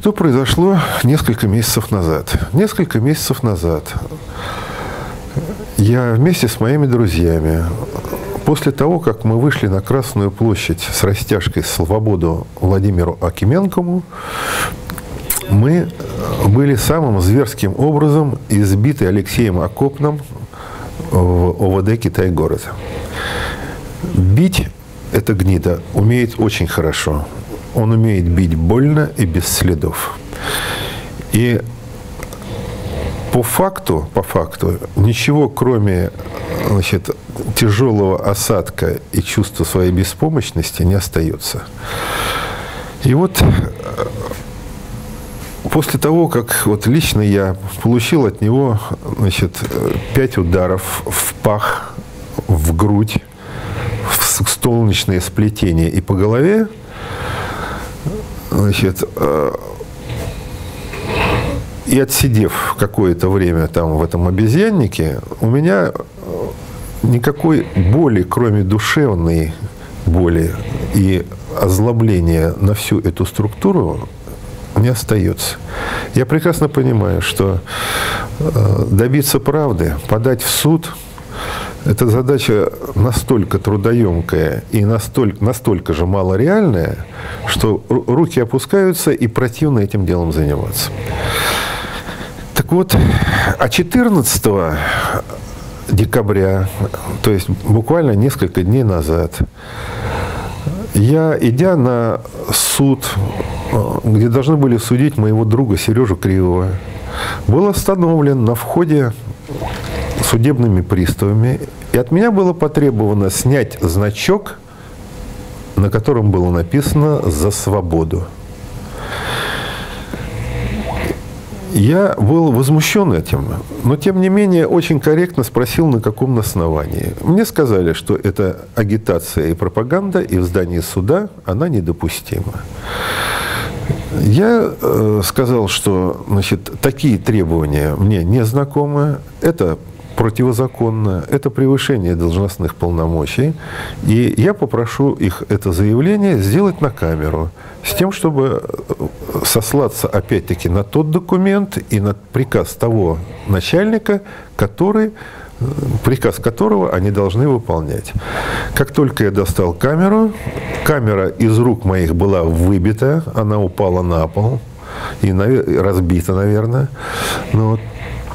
Что произошло несколько месяцев назад? Несколько месяцев назад я вместе с моими друзьями, после того, как мы вышли на Красную площадь с растяжкой «Свободу Владимиру Акименкову», мы были самым зверским образом избиты Алексеем Окопным в ОВД «Китай-город». Бить эта гнида умеет очень хорошо. Он умеет бить больно и без следов. И по факту, ничего, кроме, значит, тяжелого осадка и чувства своей беспомощности, не остается. И вот после того, как вот лично я получил от него, значит, 5 ударов в пах, в грудь, в солнечное сплетение и по голове, значит, и отсидев какое-то время там в этом обезьяннике, у меня никакой боли, кроме душевной боли и озлобления на всю эту структуру, не остается. Я прекрасно понимаю, что добиться правды, подать в суд – это задача настолько трудоемкая и настолько же малореальная, что руки опускаются и противно этим делом заниматься. Так вот, а 14 декабря, то есть буквально несколько дней назад, я, идя на суд, где должны были судить моего друга Сережу Кривого, был остановлен на входе судебными приставами, и от меня было потребовано снять значок, на котором было написано «За свободу». Я был возмущен этим, но тем не менее очень корректно спросил, на каком основании. Мне сказали, что это агитация и пропаганда, и в здании суда она недопустима. Я сказал, что, значит, такие требования мне не знакомы, это противозаконно, это превышение должностных полномочий, и я попрошу их это заявление сделать на камеру, с тем, чтобы сослаться опять-таки на тот документ и на приказ того начальника, приказ которого они должны выполнять. Как только я достал камеру, камера из рук моих была выбита, она упала на пол и разбита, наверное. Ну, вот.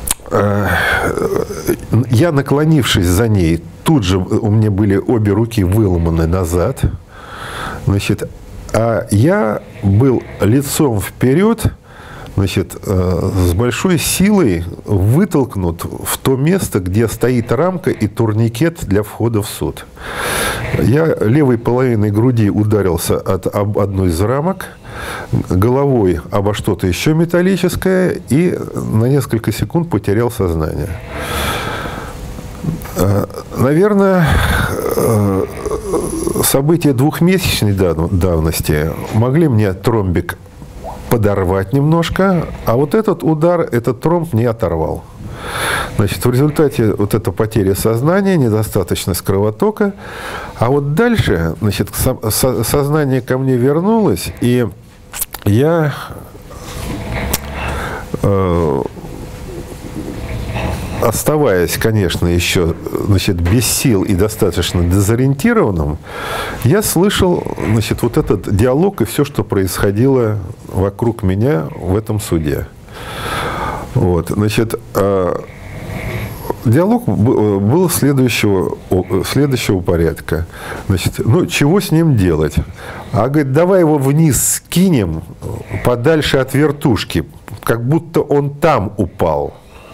Я, наклонившись за ней, тут же у меня были обе руки выломаны назад, значит, а я был лицом вперед, значит, с большой силой вытолкнут в то место, где стоит рамка и турникет для входа в суд. Я левой половиной груди ударился об одну из рамок, головой обо что-то еще металлическое и на несколько секунд потерял сознание. Наверное, события двухмесячной давности могли мне тромбик подорвать немножко, а вот этот удар, этот тромб не оторвал. Значит, в результате вот эта потеря сознания, недостаточность кровотока, а вот дальше, значит, сознание ко мне вернулось, и я оставаясь, конечно, еще, значит, без сил и достаточно дезориентированным, я слышал, значит, вот этот диалог и все, что происходило вокруг меня в этом суде. Вот, значит, диалог был следующего порядка. Значит, ну, чего с ним делать? А, говорит, давай его вниз скинем, подальше от вертушки, как будто он там упал.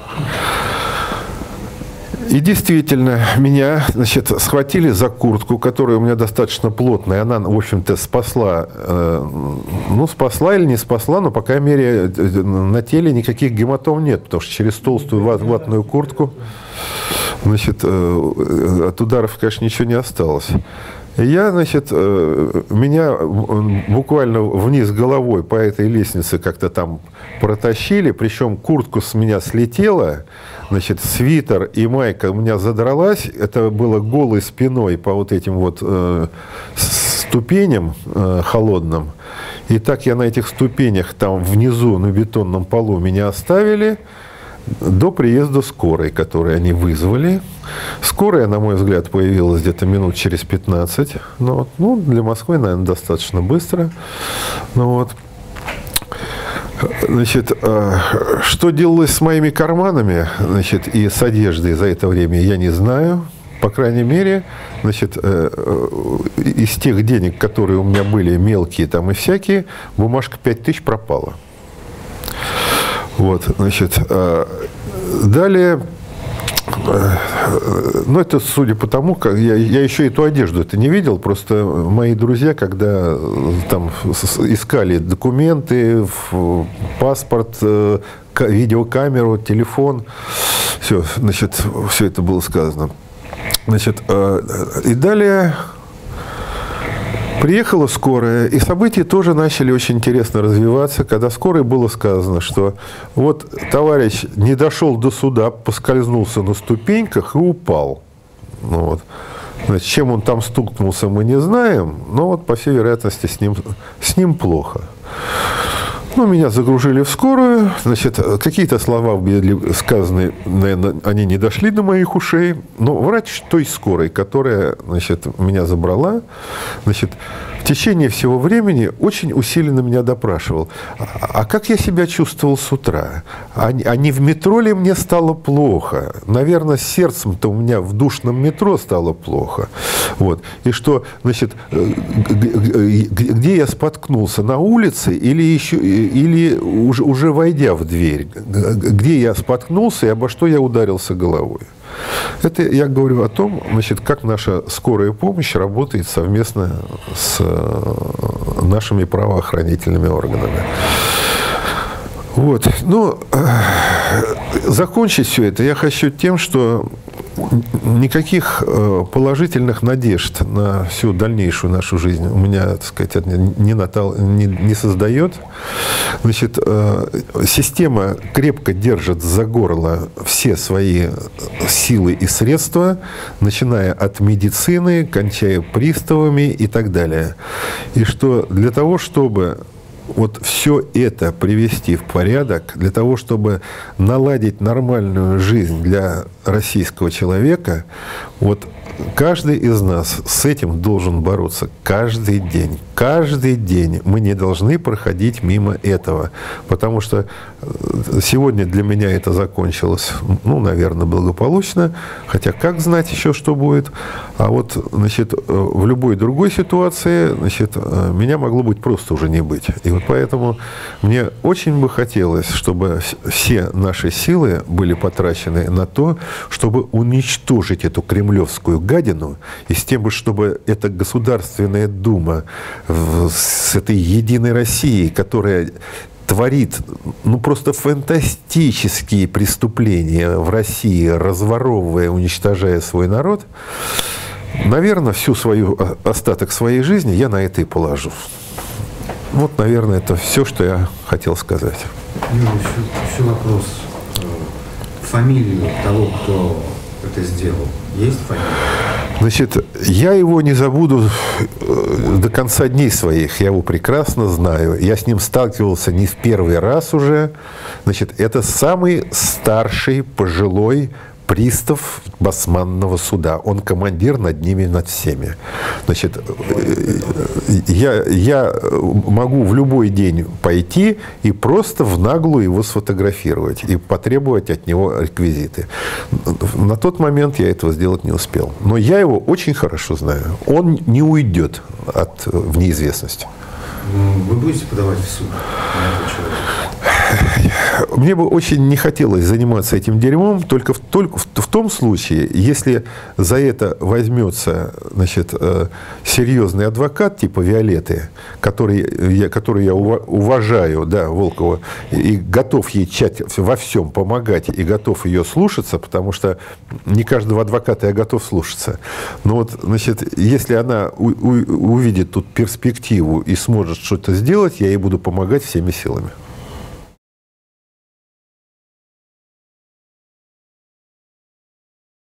И действительно, меня, значит, схватили за куртку, которая у меня достаточно плотная. Она, в общем-то, спасла, ну, спасла или не спасла, но, по крайней мере, на теле никаких гематом нет, потому что через толстую ватную куртку, значит, от ударов, конечно, ничего не осталось. И я, значит, меня буквально вниз головой по этой лестнице как-то там протащили, причем куртку с меня слетела, значит, свитер и майка у меня задралась, это было голой спиной по вот этим вот ступеням холодным. И так я на этих ступенях, там внизу на бетонном полу меня оставили до приезда скорой, которую они вызвали. Скорая, на мой взгляд, появилась где-то минут через 15. Ну, для Москвы, наверное, достаточно быстро. Ну, вот. Значит, что делалось с моими карманами, значит, и с одеждой за это время, я не знаю. По крайней мере, значит, из тех денег, которые у меня были мелкие там и всякие, бумажка 5000 пропала. Вот, значит, далее, ну, это судя по тому, как я еще эту одежду это не видел, просто мои друзья, когда там искали документы, паспорт, видеокамеру, телефон, все, значит, все это было сказано. Значит, и далее приехала скорая, и события тоже начали очень интересно развиваться, когда скорой было сказано, что вот товарищ не дошел до суда, поскользнулся на ступеньках и упал. Ну, вот. Значит, чем он там стукнулся, мы не знаем, но вот, по всей вероятности, с ним плохо. Ну, меня загружили в скорую, значит, какие-то слова были сказаны, наверное, они не дошли до моих ушей, но врач той скорой, которая, значит, меня забрала, значит, в течение всего времени очень усиленно меня допрашивал. А как я себя чувствовал с утра? А не в метро ли мне стало плохо? Наверное, с сердцем-то у меня в душном метро стало плохо. Вот. И что, значит, где я споткнулся? На улице или уже войдя в дверь? Где я споткнулся и обо что я ударился головой? Это я говорю о том, значит, как наша скорая помощь работает совместно с нашими правоохранительными органами. Вот. Ну, закончить все это я хочу тем, что никаких положительных надежд на всю дальнейшую нашу жизнь у меня, так сказать, не создает. Значит, система крепко держит за горло все свои силы и средства, начиная от медицины, кончая приставами и так далее. И что для того, чтобы вот все это привести в порядок, для того, чтобы наладить нормальную жизнь для российского человека, вот каждый из нас с этим должен бороться каждый день. Каждый день мы не должны проходить мимо этого, потому что сегодня для меня это закончилось, ну, наверное, благополучно, хотя как знать еще, что будет. А вот, значит, в любой другой ситуации, значит, меня могло быть просто уже не быть. И вот поэтому мне очень бы хотелось, чтобы все наши силы были потрачены на то, чтобы уничтожить эту кремлевскую гадину, и с тем, чтобы эта Государственная Дума с этой Единой Россией, которая творит, ну, просто фантастические преступления в России, разворовывая, уничтожая свой народ, наверное, остаток своей жизни я на это и положу. Вот, наверное, это все, что я хотел сказать. Еще вопрос. Фамилию того, кто это сделал, есть фамилия? Значит, я его не забуду до конца дней своих. Я его прекрасно знаю. Я с ним сталкивался не в первый раз уже. Значит, это самый старший пожилой пристав Басманного суда. Он командир над ними, над всеми. Значит, я могу в любой день пойти и просто в наглую его сфотографировать и потребовать от него реквизиты. На тот момент я этого сделать не успел. Но я его очень хорошо знаю. Он не уйдет в неизвестность. Вы будете подавать в суд на этого человека? Мне бы очень не хотелось заниматься этим дерьмом только в том случае, если за это возьмется, значит, серьезный адвокат типа Виолетты, которую я уважаю, да, Волкова, и готов ей во всем помогать, и готов ее слушаться, потому что не каждого адвоката я готов слушаться. Но вот, значит, если она увидит тут перспективу и сможет что-то сделать, я ей буду помогать всеми силами.